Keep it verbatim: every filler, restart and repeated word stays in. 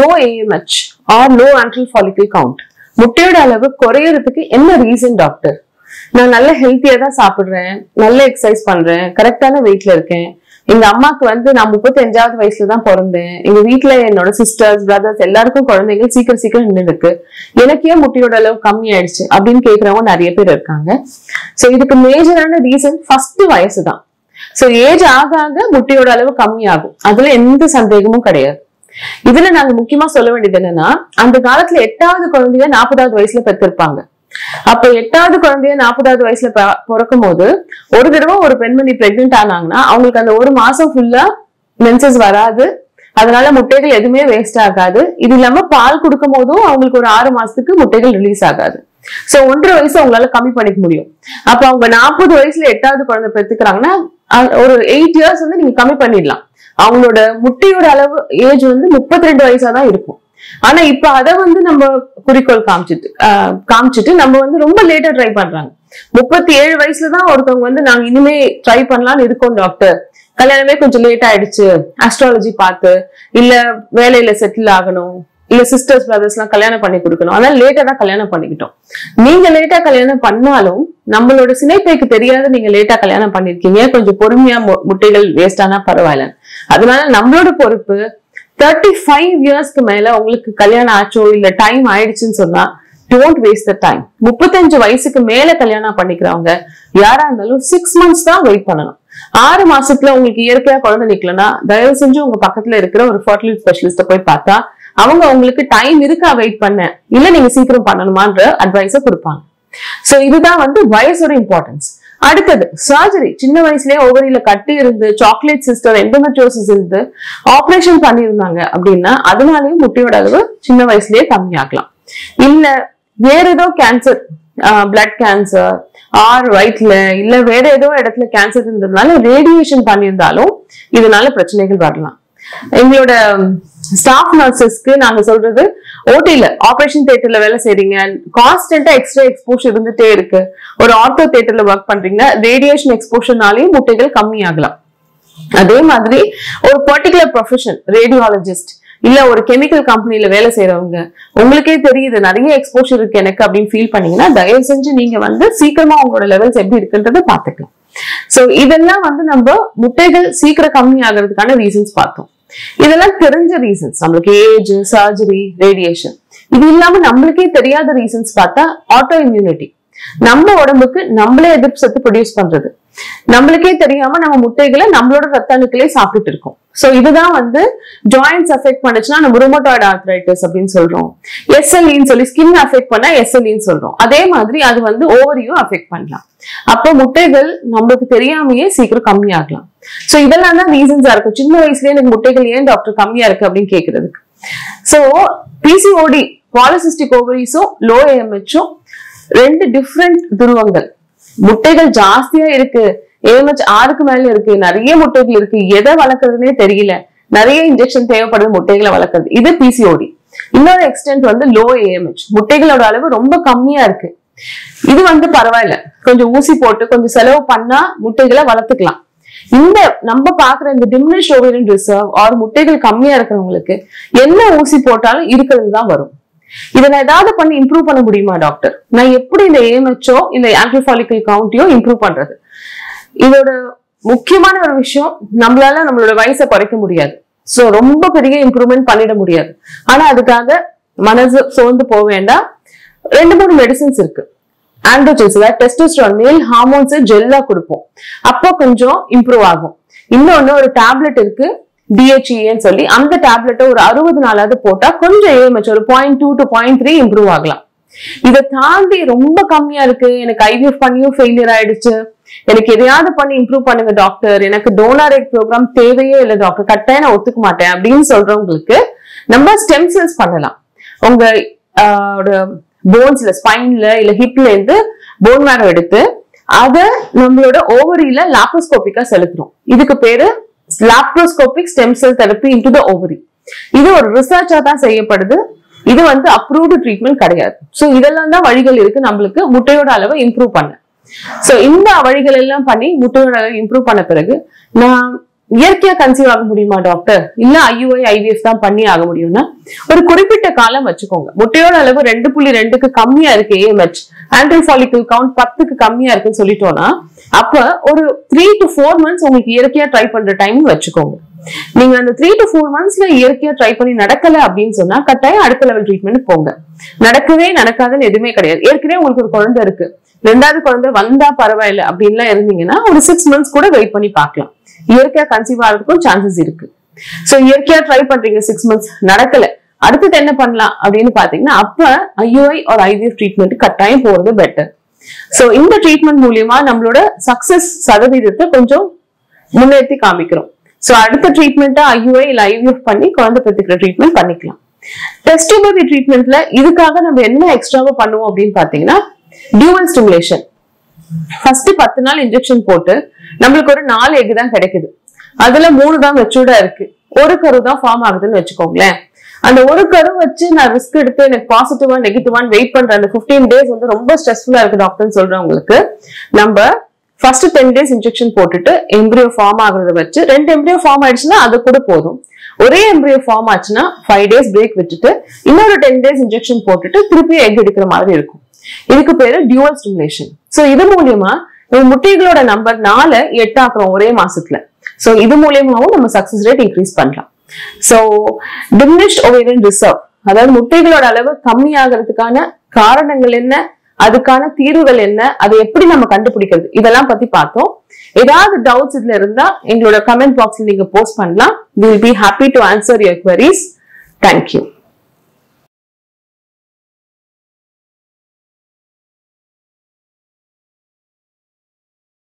low A M H or low antral follicle count. முட்டையோட அளவு குறையறதுக்கு என்ன ரீசன் டாக்டர்? நான் நல்ல ஹெல்த்தியா தான் சாப்பிடுறேன், நல்ல எக்ஸசைஸ் பண்றேன், கரெக்டான வெயிட்ல இருக்கேன். எங்க அம்மாக்கு வந்து நான் முப்பத்தி அஞ்சாவது வயசுல தான் பிறந்தேன். எங்க வீட்டுல என்னோட சிஸ்டர்ஸ் பிரதர்ஸ் எல்லாருக்கும் குழந்தைங்க சீக்கிரம் சீக்கிரம் நின்று இருக்கு. எனக்கு ஏன் முட்டையோட அளவு கம்மி ஆயிடுச்சு அப்படின்னு கேக்குறவங்க நிறைய பேர் இருக்காங்க. சோ இதுக்கு மேஜரான ரீசன் ஃபர்ஸ்ட் வயசு தான். சோ ஏஜ் ஆக ஆக முட்டையோட அளவு கம்மி ஆகும், அதுல எந்த சந்தேகமும் கிடையாது. இதுல நாங்க முக்கியமா சொல்ல வேண்டியது என்னன்னா, அந்த காலத்துல எட்டாவது குழந்தைய நாற்பதாவது வயசுல பெற்றிருப்பாங்க. அப்ப எட்டாவது குழந்தைய நாற்பதாவது வயசுல பிறக்கும் போது ஒரு தடவை ஒரு பெண்மணி பிரெக்னென்ட் ஆனாங்கன்னா அவங்களுக்கு அந்த ஒரு மாசம் ஃபுல்லா மென்சஸ் வராது, அதனால முட்டைகள் எதுவுமே வேஸ்ட் ஆகாது. இது இல்லாம பால் கொடுக்கும் போதும் அவங்களுக்கு ஒரு ஆறு மாசத்துக்கு முட்டைகள் ரிலீஸ் ஆகாது. சோ ஒன்றரை வயசு அவங்களால கம்மி பண்ணிக்க முடியும். அப்ப அவங்க நாற்பது வயசுல எட்டாவது குழந்தை பெற்றுக்கிறாங்கன்னா ஒரு எயிட் இயர்ஸ் வந்து நீங்க கம்மி பண்ணிடலாம். அவங்களோட முட்டையோட அளவு ஏஜ் வந்து முப்பத்தி ரெண்டு வயசா தான் இருக்கும். ஆனா இப்ப அதை வந்து நம்ம குறிக்கோள் காமிச்சிட்டு ஆஹ் காமிச்சிட்டு நம்ம வந்து ரொம்ப லேட்டா ட்ரை பண்றாங்க. முப்பத்தி ஏழு வயசுலதான் ஒருத்தவங்க வந்து நாங்க இனிமே ட்ரை பண்ணலாம்னு இருக்கோம் டாக்டர், கல்யாணமே கொஞ்சம் லேட் ஆயிடுச்சு, ஆஸ்ட்ராலஜி பார்த்து, இல்ல வேலையில செட்டில் ஆகணும், இல்ல சிஸ்டர்ஸ் பிரதர்ஸ் எல்லாம் கல்யாணம் பண்ணி கொடுக்கணும், அதனால லேட்டா தான் கல்யாணம் பண்ணிக்கிட்டோம். நீங்க லேட்டா கல்யாணம் பண்ணாலும் நம்மளோட சினைப்பைக்கு தெரியாத நீங்க லேட்டா கல்யாணம் பண்ணிருக்கீங்க, கொஞ்சம் பொறுமையா முட்டைகள் வேஸ்ட் ஆனா பரவாயில்ல. அதனால நம்மளோட பொறுப்பு தேர்ட்டி ஃபைவ் இயர்ஸ்க்கு மேல உங்களுக்கு கல்யாணம் ஆச்சோ இல்ல டைம் ஆயிடுச்சுன்னு சொன்னா டோன்ட் வேஸ்ட் த டைம். முப்பத்தஞ்சு வயசுக்கு மேல கல்யாணம் பண்ணிக்கிறவங்க யாரா இருந்தாலும் சிக்ஸ் மந்த்ஸ் தான் வெயிட் பண்ணணும். ஆறு மாசத்துல உங்களுக்கு இயற்கையா குழந்தை நிக்கலன்னா தயவு செஞ்சு உங்க பக்கத்துல இருக்கிற ஒரு ஃபர்டிலிட்டி ஸ்பெஷலிஸ்ட போய் பார்த்தா அவங்க உங்களுக்கு டைம் இருக்கா வெயிட் பண்ண, இல்ல நீங்க சீக்கிரம் பண்ணணுமான்ற அட்வைஸ கொடுப்பாங்க. சோ இதுதான் வந்து வயசோட இம்பார்ட்டன்ஸ். அடுத்தது சர்ஜரி. சின்ன வயசுலயே ஓவரியில கட்டி இருந்து சாக்லேட் சிஸ்டர் எண்டோமெட்ரியோசிஸ் இருந்து ஆபரேஷன் பண்ணியிருந்தாங்க அப்படின்னா அதனாலயும் முட்டையோட அளவு சின்ன வயசுலயே கம்மியாகலாம். இல்ல வேற ஏதோ கேன்சர், பிளட் கேன்சர் ஆர் வயிற்றுல இல்ல வேற ஏதோ இடத்துல கேன்சர் இருந்ததுனால ரேடியேஷன் பண்ணியிருந்தாலும் இதனால பிரச்சனைகள் வரலாம். எங்களோட ஸ்டாஃப் நர்சஸ்க்கு நாங்க சொல்றது, ஓடில ஆபரேஷன் தியேட்டர்ல வேலை செய்றீங்க, கான்ஸ்டன்டா எக்ஸ்ட்ரா எக்ஸ்போஷர் இருந்துட்டே இருக்கு, ஒரு ஆர்த்தோ தியேட்டர்ல ஒர்க் பண்றீங்க, ரேடியேஷன் எக்ஸ்போஷர்னாலையும் முட்டைகள் கம்மி ஆகலாம். அதே மாதிரி ஒரு பர்டிகுலர் ப்ரொஃபஷன், ரேடியாலஜிஸ்ட் இல்ல ஒரு கெமிக்கல் கம்பெனில வேலை செய்யறவங்க, உங்களுக்கே தெரியுது நிறைய எக்ஸ்போஷர் இருக்கு எனக்கு அப்படின்னு ஃபீல் பண்ணீங்கன்னா தயவு செஞ்சு நீங்க வந்து சீக்கிரமா உங்களோட லெவல்ஸ் எப்படி இருக்குன்றத பாத்துக்கலாம். சோ இதெல்லாம் வந்து நம்ம முட்டைகள் சீக்கிரம் கம்மி ஆகிறதுக்கான ரீசன்ஸ் பார்த்தோம். இதெல்லாம் தெரிஞ்ச ரீசன்ஸ், நம்மளுக்கு ஏஜ், சர்ஜரி, ரேடியேஷன். இது இல்லாம நம்மளுக்கே தெரியாத ரீசன்ஸ் பார்த்தா ஆட்டோ இம்யூனிட்டி, நம்ம உடம்புக்கு நம்மளே எதிர்ப்பு சத்து ப்ரொடியூஸ் பண்றது, நம்மளுக்கே தெரியாம நம்ம முட்டைகளை நம்மளோட ரத்த அணுக்களே சாப்பிட்டு இருக்கோம். சோ இதுதான் வந்து ஜாயின்ஸ் அஃபெக்ட் பண்ணுச்சுன்னா நம்ம ருமட்டாய்டு ஆர்த்ரைட்டிஸ் அப்படின்னு சொல்றோம். எஸ்எல்இன்னு சொல்லி ஸ்கின் அஃபெக்ட் பண்ணா எஸ்எல்இன்னு சொல்றோம். அதே மாதிரி அது வந்து ஓவரியும் அஃபெக்ட் பண்ணலாம். அப்போ முட்டைகள் நம்மளுக்கு தெரியாமையே சீக்கிரம் கம்மியாகலாம். சோ இதெல்லாம் தான் ரீசன்ஸா இருக்கும். சின்ன வயசுலயே எனக்கு முட்டைகள் ஏன் டாக்டர் கம்மியா இருக்கு அப்படின்னு கேக்குறதுக்கு. சோ பிசிஓடி, பாலிசிஸ்டிக் ஓவரிஸும் லோ ஏஎம்ஹெச்சும் ரெண்டு டிஃப்ரெண்ட் துருவங்கள். முட்டைகள் ஜாஸ்தியா இருக்கு, ஏஎம்ஹெச் ஆறுக்கு மேல இருக்கு, நிறைய முட்டைகள் இருக்கு, எதை வளர்க்கறதுனே தெரியல, நிறைய இன்ஜெக்ஷன் தேவைப்படுது முட்டைகளை வளர்க்கறது, இது பிசிஓடி. இன்னொரு எக்ஸ்டென்ட் வந்து லோ ஏஎம்ஹெச், முட்டைகளோட அளவு ரொம்ப கம்மியா இருக்கு. இது வந்து பரவாயில்ல, கொஞ்சம் ஊசி போட்டு கொஞ்சம் செலவு பண்ணா முட்டைகளை வளர்த்துக்கலாம். இந்த நம்ம பாக்குற இந்த டிமினிஷ் ஓவேரியன் ரிசர்வ் ஆர் முட்டைகள் கம்மியா இருக்கிறவங்களுக்கு என்ன ஊசி போட்டாலும் இருக்கிறது தான் வரும். இதை நான் ஏதாவது பண்ணி இம்ப்ரூவ் பண்ண முடியுமா டாக்டர்? நான் எப்படி இந்த ஏஎம்ஹெச்சோ இந்த ஆன்ட்ரல் ஃபாலிக்கல் கவுண்டையோ இம்ப்ரூவ் பண்றது? இதோட முக்கியமான ஒரு விஷயம், நம்மளால நம்மளோட வயசை குறைக்க முடியாது. சோ ரொம்ப பெரிய இம்ப்ரூவ்மெண்ட் பண்ணிட முடியாது. ஆனா அதுக்காக மனசு சோர்ந்து போக வேண்டாம். ரெண்டு மூணு மெடிசின்ஸ் இருக்கு. ஆண்ட்ரோஜன்ஸ், டெஸ்டோஸ்டெரான், மேல் ஹார்மோன்ஸ் ஜெல்லா கொடுப்போம், அப்போ கொஞ்சம் இம்ப்ரூவ் ஆகும். இன்னொன்னு ஒரு டேப்லெட் இருக்கு டிஹெச்இன்னு சொல்லி, அந்த டேப்லெட்டை ஒரு அறுபது நாளாவது போட்டா கொஞ்சம் ஏஎம்ஹெச் ஒரு point two to point three improve ஆகலாம். இதை தாண்டி ரொம்ப கம்மியா இருக்கு, எனக்கு ஐவிஎஃப் பண்ணியும் ஃபெயிலியர் ஆயிடுச்சு, எனக்கு எதையாவது பண்ணி இம்ப்ரூவ் பண்ணுங்க டாக்டர், எனக்கு டோனார் எக் ப்ரோக்ராம் தேவையே இல்லை டாக்டர், கட்டாயம் நான் ஒத்துக்க மாட்டேன் அப்படின்னு சொல்றவங்களுக்கு நம்ம ஸ்டெம் செல்ஸ் பண்ணலாம். உங்க போன்ஸ்ல, ஸ்பைன்ல இல்ல ஹிப்ல இருந்து போன் மேரோ எடுத்து அதை நம்மளோட ஓவரியில லாப்ரோஸ்கோபிக்கா செலுத்துறோம். இதுக்கு பேரு laparoscopic stem cell therapy into the ovary. இது ஒரு ரிசர்ச்சா தான் செய்யப்படுது. இது வந்து அப்ரூவ்டு ட்ரீட்மெண்ட் கிடையாது. சோ இதெல்லாம் தான் வழிகள் இருக்கு நம்மளுக்கு முட்டையோட அளவை இம்ப்ரூவ் பண்ண. சோ இந்த வழிகள் எல்லாம் பண்ணி முட்டையோட அளவை இம்ப்ரூவ் பண்ண பிறகு நான் இயற்கையா கன்சீவ் ஆக முடியுமா டாக்டர்? இல்ல ஐயுஐ ஐவிஎஃப் தான் பண்ணி ஆக முடியும்னா ஒரு குறிப்பிட்ட காலம் வச்சுக்கோங்க. முட்டையோட அளவு ரெண்டு புள்ளி ரெண்டுக்கு கம்மியா இருக்கு ஏஎம்ஹெச், ஆண்ட்ரல் ஃபாலிகல் கவுண்ட் பத்துக்கு கம்மியா இருக்குன்னு சொல்லிட்டோம்னா அப்ப ஒரு த்ரீ டு ஃபோர் மந்த்ஸ் உங்களுக்கு இயற்கையா ட்ரை பண்ற டைம் வச்சுக்கோங்க. நீங்க அந்த த்ரீ டு ஃபோர் மந்த்ஸ்ல இயற்கையா ட்ரை பண்ணி நடக்கல அப்படின்னு சொன்னா கட்டாயம் அடுத்த லெவல் ட்ரீட்மெண்ட் போங்க. நடக்கவே நடக்காதுன்னு எதுவுமே கிடையாது. ஏற்கனவே உங்களுக்கு ஒரு குழந்தை இருக்கு, ரெண்டாவது குழந்தை வந்தா பரவாயில்ல அப்படின்லாம் இருந்தீங்கன்னா ஒரு சிக்ஸ் மந்த்ஸ் கூட வெயிட் பண்ணி பார்க்கலாம். இயற்கையா கன்சீவ் ஆகிறதுக்கும் சான்சஸ் இருக்கு. சோ இயற்கையா ட்ரை பண்றீங்க, சிக்ஸ் மந்த்ஸ் நடக்கல, அடுத்தது என்ன பண்ணலாம் அப்படின்னு பாத்தீங்கன்னா அப்ப ஐயுஐ ஒரு ஐவிஎஃப் ட்ரீட்மெண்ட் கட்டாயம் போறது பெட்டர். சோ இந்த ட்ரீட்மெண்ட் மூலியமா நம்மளோட சக்சஸ் சதவீதத்தை கொஞ்சம் முன்னேற்றி காமிக்கிறோம். சோ அடுத்த ட்ரீட்மெண்ட்டா ஐயுஐ இல்ல ஐவிஎஃப் பண்ணி குழந்தை பெற்றுக்கிற ட்ரீட்மெண்ட் பண்ணிக்கலாம். டெஸ்ட் பேபி ட்ரீட்மெண்ட்ல இதுக்காக நம்ம என்ன எக்ஸ்ட்ராவா பண்ணுவோம் அப்படின்னு பாத்தீங்கன்னா டியூவல் ஸ்டிமுலேஷன். ஃபர்ஸ்ட் பத்து நாள் இன்ஜெக்ஷன் போட்டு நம்மளுக்கு ஒரு நாலு எக் தான் கிடைக்குது. அதுல மூணு தான் மெச்சூர்டா இருக்கு, ஒரு கரு தான் ஃபார்ம் ஆகுதுன்னு வச்சுக்கோங்களேன். அந்த ஒரு கரு வச்சு நான் ரிஸ்க் எடுத்து எனக்கு பாசிட்டிவா நெகட்டிவான்னு வெயிட் பண்ற அந்த பிப்டீன் டேஸ் வந்து ரொம்ப ஸ்ட்ரெஸ்ஃபுல்லா இருக்கு டாக்டர்னு சொல்றவங்களுக்கு நம்ம ஃபர்ஸ்ட் டென் டேஸ் இன்ஜெக்ஷன் போட்டுட்டு எம்பிரியோ ஃபார்ம் ஆகுறத வச்சு ரெண்டு எம்பிரியோ ஃபார்ம் ஆயிடுச்சுன்னா அது கூட போதும். ஒரே எம்பிரியோ ஃபார்ம் ஆச்சுன்னா ஃபைவ் டேஸ் பிரேக் விட்டுட்டு இன்னொரு டென் டேஸ் இன்ஜெக்ஷன் போட்டுட்டு திருப்பி எக் எடுக்கிற மாதிரி இருக்கும். இதுக்கு பேரு டியூவல் ஸ்டிமுலேஷன். சோ இது மூலியமா நம்ம முட்டைகளோட நம்பர் நாலு எட்டு ஆக்குறோம் ஒரே மாசத்துல. சோ இது மூலியமாவும் நம்ம சக்சஸ் ரேட் இன்க்ரீஸ் பண்ணலாம். சோ டிமினிஷ்ட் ஓவேரியன் ரிசர்வ், அதாவது முட்டைகளோட அளவு கம்மி ஆகிறதுக்கான காரணங்கள் என்ன, அதுக்கான தீர்வுகள் என்ன, அதை எப்படி நம்ம கண்டுபிடிக்கிறது, இதெல்லாம் பத்தி பார்த்தோம். ஏதாவது டவுட்ஸ் இதுல இருந்தா எங்களோட கமெண்ட் பாக்ஸ்ல நீங்க போஸ்ட் பண்ணலாம். We will be happy to answer your queries. Thank you.